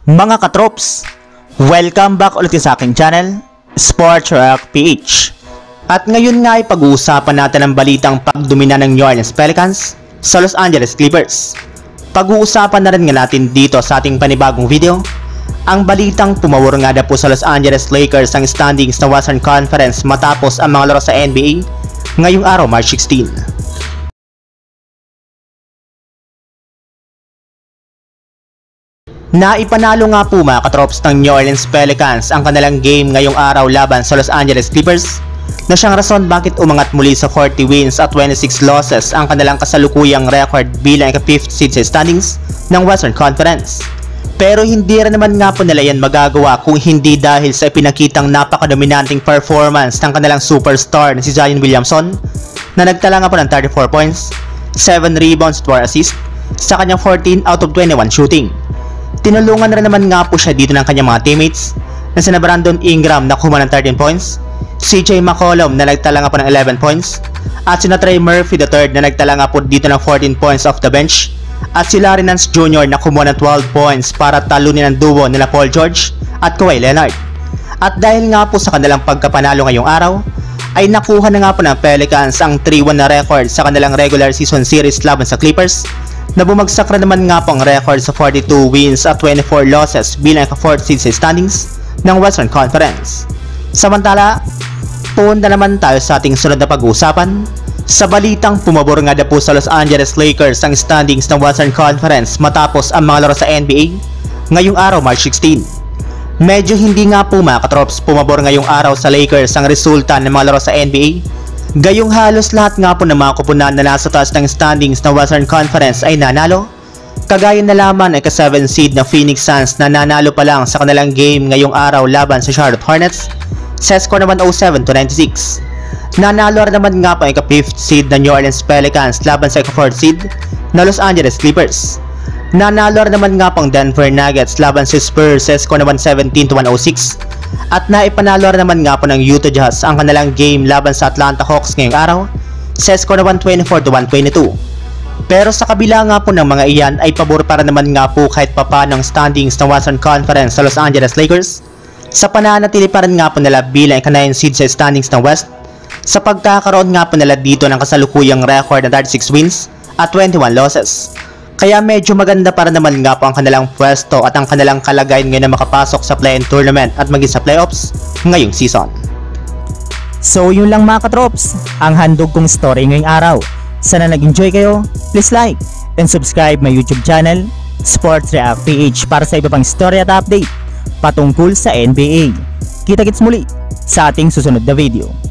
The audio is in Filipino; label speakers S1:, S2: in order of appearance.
S1: Mga katrops, welcome back ulit sa aking channel, Sports React PH. At ngayon nga ay pag-uusapan natin ang balitang pagdomina ng New Orleans Pelicans sa Los Angeles Clippers. Pag-uusapan na rin nga natin dito sa ating panibagong video ang balitang pumawar nga na po sa Los Angeles Lakers ang standings na Western Conference matapos ang mga laro sa NBA ngayong araw March 16. Naipanalo nga po mga katrops ng New Orleans Pelicans ang kanilang game ngayong araw laban sa Los Angeles Clippers na siyang rason bakit umangat muli sa 40 wins at 26 losses ang kanilang kasalukuyang record bilang ika-5th seed sa standings ng Western Conference. Pero hindi rin naman nga po nila yan magagawa kung hindi dahil sa ipinakitang napakadominanting performance ng kanilang superstar na si Zion Williamson na nagtala nga po ng 34 points, 7 rebounds, 4 assists sa kanyang 14 out of 21 shooting. Tinulungan na rin naman nga po siya dito ng kanyang mga teammates na sina Brandon Ingram na kumuha ng 13 points, CJ McCollum na nagtala nga po ng 11 points, at sina Trey Murphy III na nagtala nga po dito ng 14 points off the bench, at si Larry Nance Jr. na kumuha ng 12 points para talunin ang duo nila Paul George at Kawhi Leonard. At dahil nga po sa kanilang pagkapanalo ngayong araw, ay nakuha na nga po ng Pelicans ang 3-1 na record sa kanilang regular season series laban sa Clippers, na bumagsak na naman nga po ang record sa 42 wins at 24 losses bilang ika-4th seed sa standings ng Western Conference. Samantala, punta naman tayo sa ating sunod na pag-uusapan sa balitang pumabor nga na po sa Los Angeles Lakers ang standings ng Western Conference matapos ang mga laro sa NBA ngayong araw March 16. Medyo hindi nga po mga katrops pumabor ngayong araw sa Lakers ang resulta ng mga laro sa NBA. Gayong halos lahat nga po ng mga kupunan na nasa taas ng standings ng Western Conference ay nanalo. Kagaya na lamang ay ka-7 seed na Phoenix Suns na nanalo pa lang sa kanilang game ngayong araw laban sa Charlotte Hornets sa score naman 07-96. Nanalo rin naman nga po ay ka-5th seed na New Orleans Pelicans laban sa ika-4th seed na Los Angeles Clippers. Nanalo rin naman nga po ang Denver Nuggets laban sa Spurs sa score naman 17-106. At naipanalo rin naman nga po ng Utah Jazz ang kanilang game laban sa Atlanta Hawks ngayong araw sa score na 124-122. Pero sa kabila nga po ng mga iyan ay pabor para naman nga po kahit papano ang standings ng Western Conference sa Los Angeles Lakers sa pananatili pa rin nga po nila bilang ika-9 seed sa standings ng West sa pagkakaroon nga po nila dito ng kasalukuyang record na 36 wins at 21 losses. Kaya medyo maganda para naman nga po ang kanilang pwesto at ang kanilang kalagayan ngayon na makapasok sa play-in tournament at maging sa playoffs ngayong season.
S2: So yun lang mga katrops, ang handog kong story ngayong araw. Sana nag-enjoy kayo, please like and subscribe my YouTube channel, Sports React PH, para sa iba pang story at update patungkol sa NBA. Kita-kits muli sa ating susunod na video.